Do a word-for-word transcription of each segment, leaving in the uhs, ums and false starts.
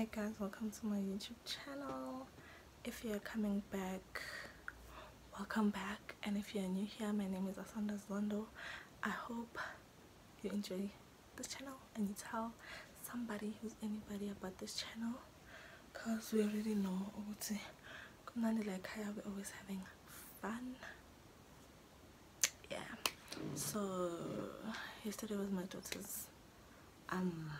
guys, welcome to my YouTube channel. If you're coming back, welcome back, and if you're new here, my name is Asanda Zondo. I hope you enjoy this channel and you tell somebody who's anybody about this channel, because we already know like how we're always having fun. Yeah, so yesterday was my daughter's um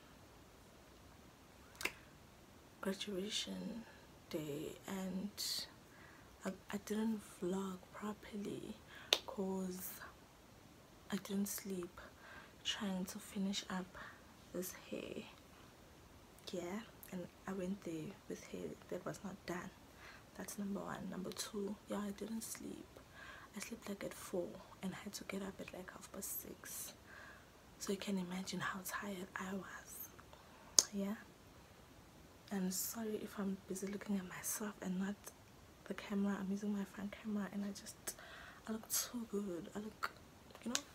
graduation day, and I, I didn't vlog properly because I didn't sleep trying to finish up this hair. Yeah, and I went there with hair that was not done. That's number one. Number two, yeah, I didn't sleep. I slept like at four and I had to get up at like half past six, so you can imagine how tired I was. Yeah, and sorry if I'm busy looking at myself and not the camera. I'm using my front camera and I just I look so good. I look, you know.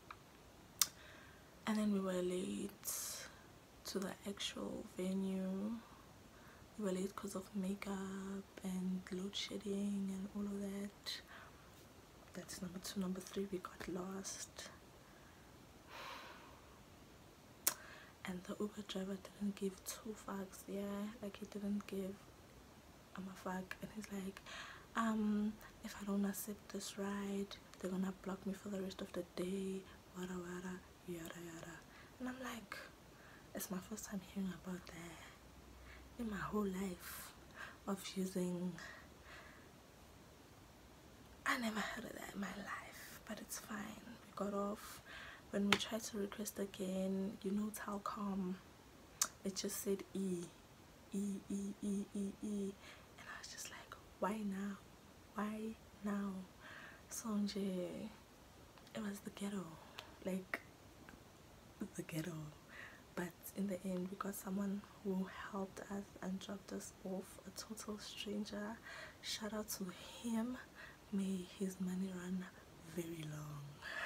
And then we were late to the actual venue. We were late because of makeup and load shedding and all of that. That's number two. Number three, we got lost. And the Uber driver didn't give two fucks. Yeah, like he didn't give um, a fuck. And he's like, um, if I don't accept this ride, they're gonna block me for the rest of the day. Wada wada, yada yada. And I'm like, it's my first time hearing about that in my whole life of using. I never heard of that in my life, but it's fine. We got off. When we tried to request again, you know, Telkom, it just said E, E, E, E, E, E, and I was just like, why now? Why now? So it was the ghetto, like the ghetto. But in the end, we got someone who helped us and dropped us off, a total stranger. Shout out to him. May his money run very long.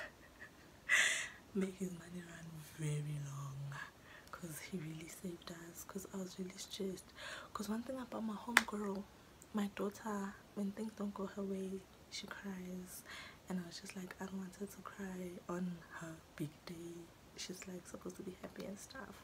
Make his money run very long, because he really saved us, because I was really stressed. Because one thing about my homegirl, my daughter, when things don't go her way, she cries, and I was just like, I don't want her to cry on her big day. She's like supposed to be happy and stuff.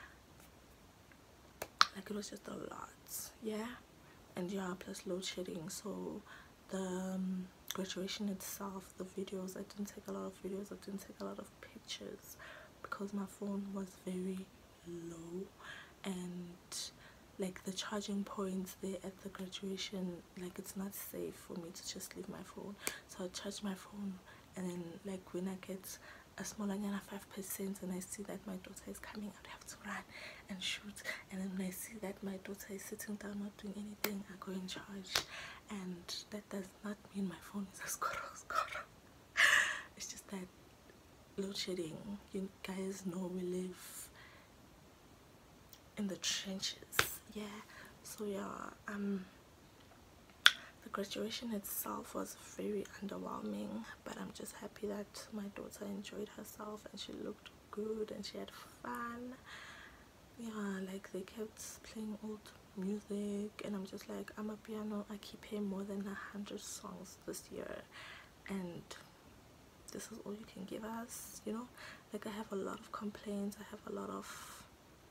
Like, it was just a lot. Yeah, and yeah, plus load shedding. So the um, graduation itself, the videos, I didn't take a lot of videos, I didn't take a lot of pictures because my phone was very low, and like the charging points there at the graduation, like it's not safe for me to just leave my phone. So I charge my phone, and then like when I get a smaller than five percent and I see that my daughter is coming, I have to run and shoot. And then when I see that my daughter is sitting down not doing anything, I go and charge. And that does not mean my phone is a score score. It's just that load shedding, you guys know we live in the trenches. Yeah, so yeah, um the graduation itself was very underwhelming, but I'm just happy that my daughter enjoyed herself and she looked good and she had fun. Yeah, like they kept playing old music, and I'm just like, I'm a piano, I keep playing more than a hundred songs this year, and this is all you can give us, you know. Like, I have a lot of complaints, I have a lot of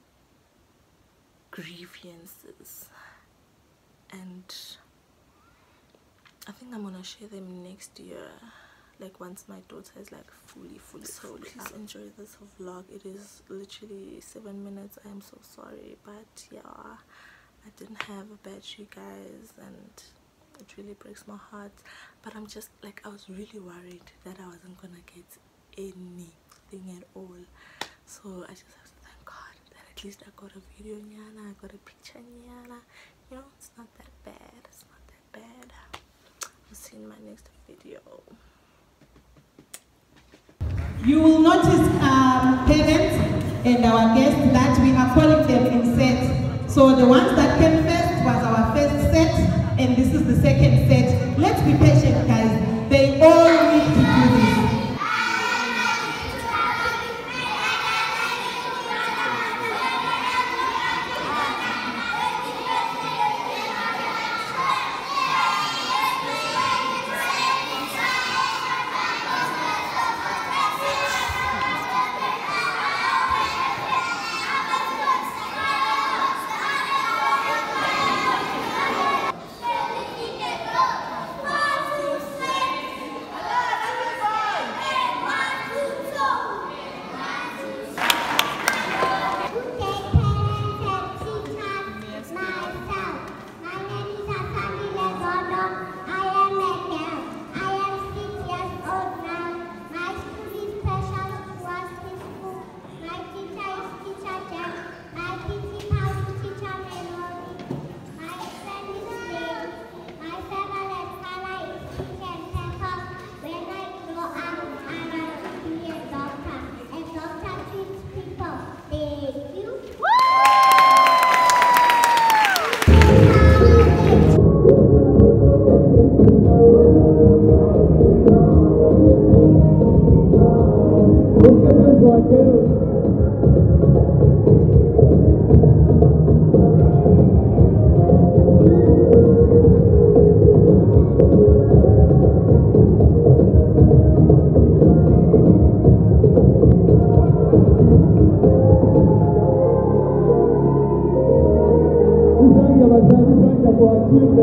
grievances, and I think I'm gonna share them next year, like once my daughter is like fully fully so please enjoy this vlog. It is literally seven minutes. I am so sorry, but yeah, I didn't have a battery, guys, and it really breaks my heart. But I'm just like, I was really worried that I wasn't gonna get anything at all, so I just have to thank God that at least I got a video nyana, I got a picture nyana, you know. It's not that bad, it's not that bad. I'll see you in my next video. You will notice um, parents and our guests that we are calling them in sets. So the ones that came first was our first set, and this is the second set. Let's be patient, guys. They all need to do this. sanja bazali sanja kwa chile.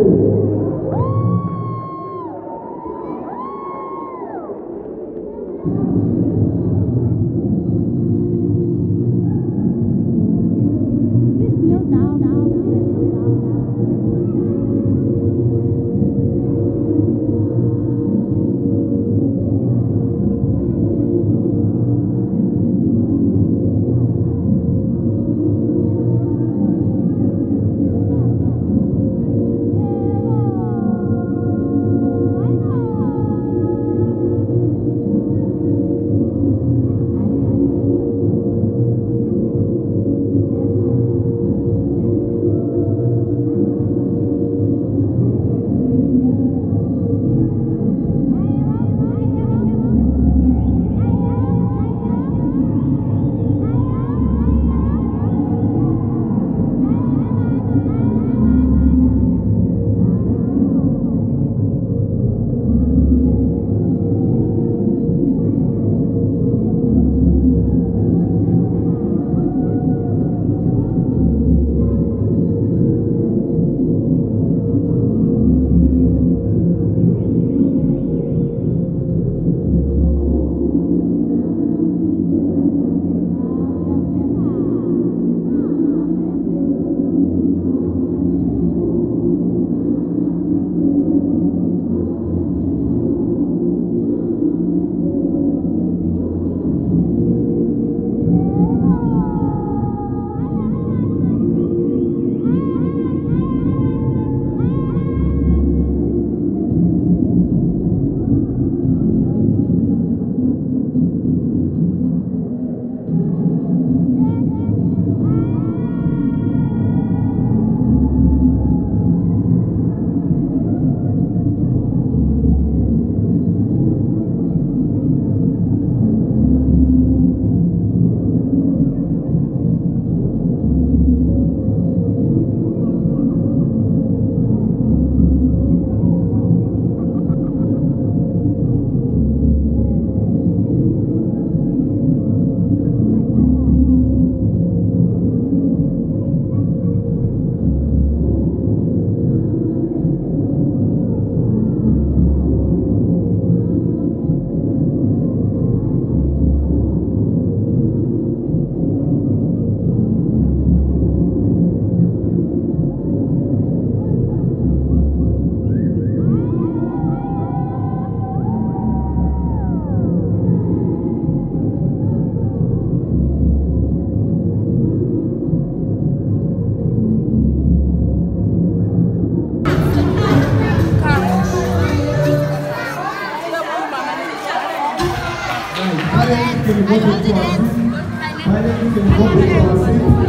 Pale que ele volta para a